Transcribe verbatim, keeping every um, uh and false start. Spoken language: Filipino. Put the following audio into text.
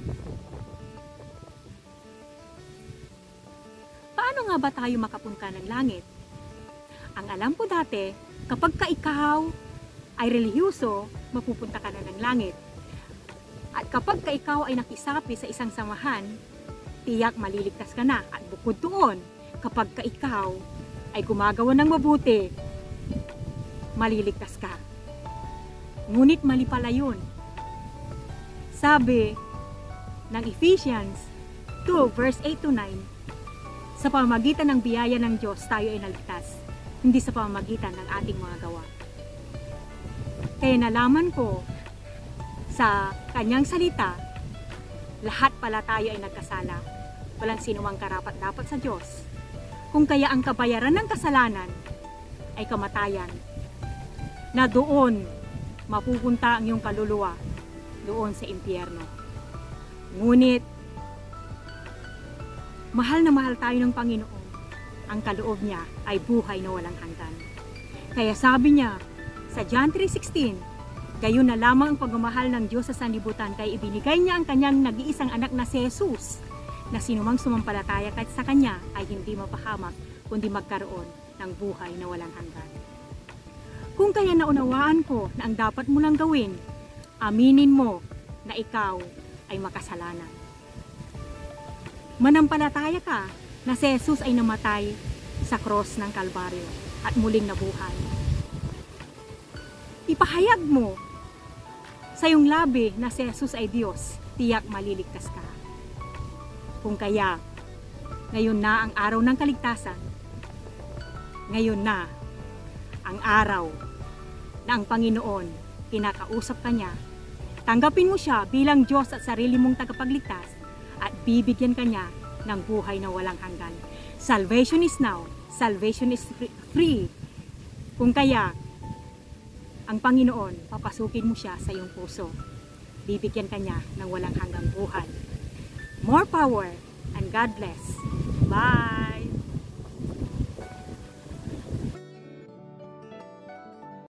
Paano nga ba tayo makapunta ng langit? Ang alam ko dati, kapag ka ikaw ay relihiyoso, mapupunta ka na ng langit. At kapag ka ikaw ay nakisapi sa isang samahan, tiyak maliligtas ka na. At bukod doon, kapag ka ikaw ay gumagawa ng mabuti, maliligtas ka. Ngunit mali pala yun. Sabi ng Ephesians two verse eight to nine, sa pamamagitan ng biyaya ng Diyos tayo ay naligtas, hindi sa pamamagitan ng ating mga gawa. Kaya nalaman ko sa kanyang salita, lahat pala tayo ay nagkasala. Walang sinumang karapat dapat sa Diyos. Kung kaya ang kabayaran ng kasalanan ay kamatayan, na doon mapupunta ang iyong kaluluwa, doon sa impyerno. Ngunit, mahal na mahal tayo ng Panginoon. Ang kaloob niya ay buhay na walang hanggan. Kaya sabi niya sa John three sixteen, gayon na lamang ang pagmamahal ng Diyos sa sanlibutan, kaya ibinigay niya ang kanyang nag-iisang anak na si Jesus, na sinumang sumampalataya kahit sa kanya ay hindi mapahamak, kundi magkaroon ng buhay na walang hanggan. Kung kaya naunawaan ko na ang dapat mo lang gawin, aminin mo na ikaw ay makasalanan. Manampalataya ka na si Jesus ay namatay sa cross ng Kalbaryo at muling nabuhay. Ipahayag mo sa iyong labi na si Jesus ay Diyos, tiyak maliligtas ka. Kung kaya, ngayon na ang araw ng kaligtasan. Ngayon na ang araw na ang Panginoon kinakausap ka niya. Tanggapin mo siya bilang Diyos at sarili mong tagapagligtas at bibigyan ka niya ng buhay na walang hanggan. Salvation is now. Salvation is free. Kung kaya, ang Panginoon, papasukin mo siya sa iyong puso. Bibigyan ka niya ng walang hanggang buhay. More power and God bless. Bye!